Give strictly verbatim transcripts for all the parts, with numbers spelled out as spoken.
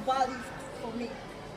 values for me?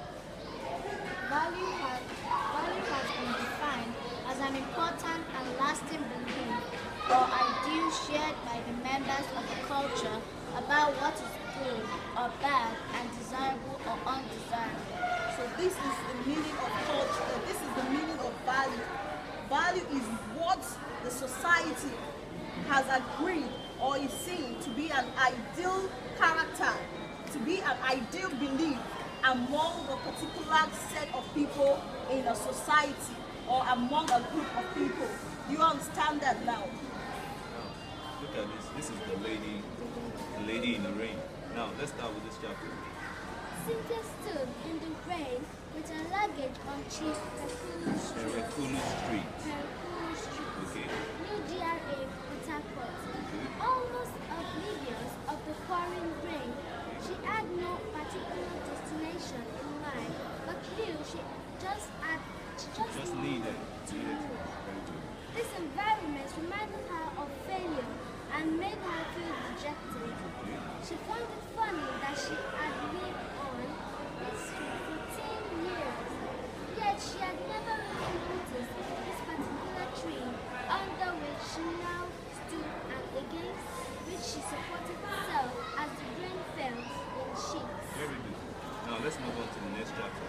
Value has, value has been defined as an important and lasting belief or ideal shared by the members of a culture about what is good or bad and desirable or undesirable. So this is the meaning of culture. uh, This is the meaning of value. Value is what the society has agreed or is seen to be an ideal character, to be an ideal belief among a particular set of people in a society or among a group of people. Do you understand that now? Now, look at this. This is the lady, the lady in the rain. Now, let's start with this chapter. Cynthia stood in the rain with her luggage on Chief Perkulu Street, Erekulu Street. Perkulu Street, Okay. New G R A, Port Harcourt. Okay. Almost oblivious of the pouring rain, she had no particular destination in mind, but knew she just had she just, Just needed needed. to Needed. move. Very good. This environment reminded her of failure and made her feel dejected. Okay. She found it funny that she had lived on this street for ten years, yet she had never really noticed this particular tree under which she now stood and against which she supported herself as the rain fell in sheets. Very good. Now, let's move on to the next chapter.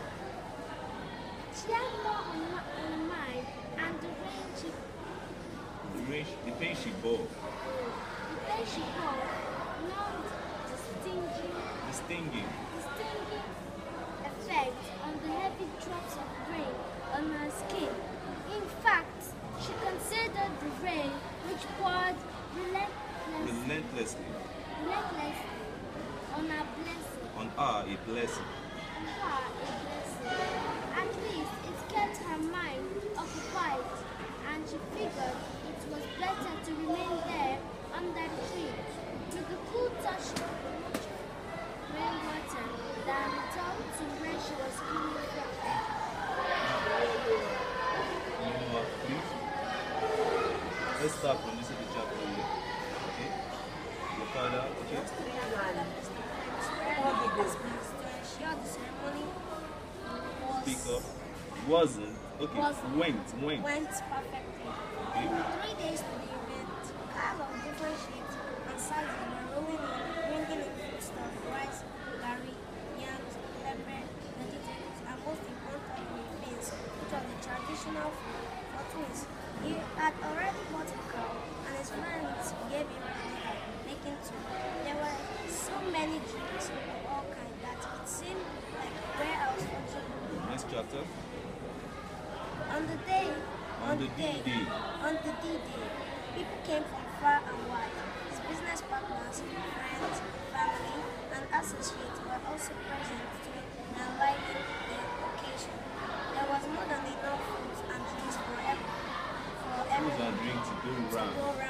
She had more on, mi- on her mind, and the rain she The, rain, the pain she bore, the pain she bore numbed the stinging the stinging, the stinging effect on the heavy drops of rain on her skin. In fact, she considered the rain which poured relentless, relentlessly relentlessly on her blessing, on her a blessing. on her a blessing. At least it kept her mind occupied, and she figured it was better to remain there under the tree with the cool touch of the rainwater than return to where she was coming from. You know what, please? Let's start from this other chapter here. Okay? Your father, okay? Ensure the ceremony Speak up. Wasn't. Okay. Wasn't. Went. Went. went perfectly. Okay. Three days to the event, cars of different shapes and sizes were rolling in, bringing in foodstuff, rice, curry, yams, pepper, vegetables, and most importantly, beans, which was the traditional food for twins. He had already bought a cow, and his friends gave him another, making two. There were so many drinks of all kinds that it seemed like a warehouse for children. Next chapter. On the day, On the D-Day. on the D-Day, people came from far and wide. His business partners, friends, family, and associates were also present to enliven the occasion. There was more than enough food and drinks for everyone. For Food everyone and drink to go to round. go